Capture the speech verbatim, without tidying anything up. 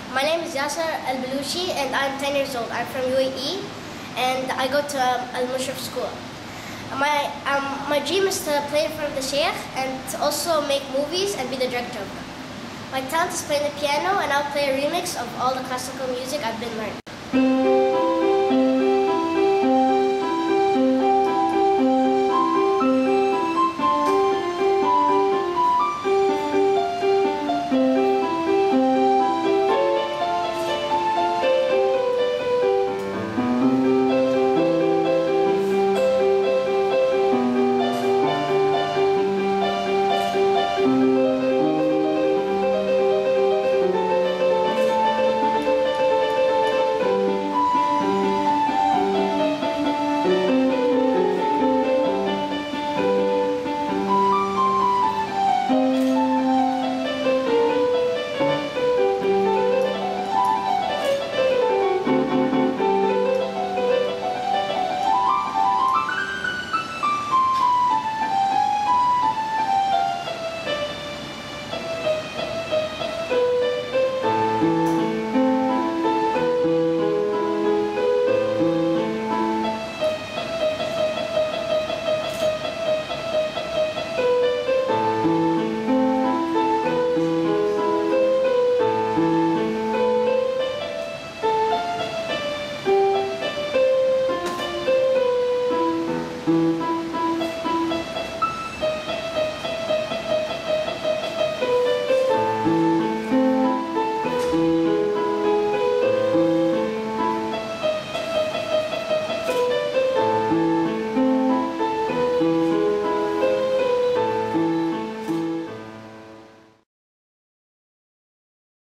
My name is Yasser Al-Baluchi and I'm ten years old. I'm from U A E and I go to um, Al-Mushrif school. My, um, my dream is to play in front of the Sheikh and to also make movies and be the director of them. My talent is playing the piano and I'll play a remix of all the classical music I've been learning.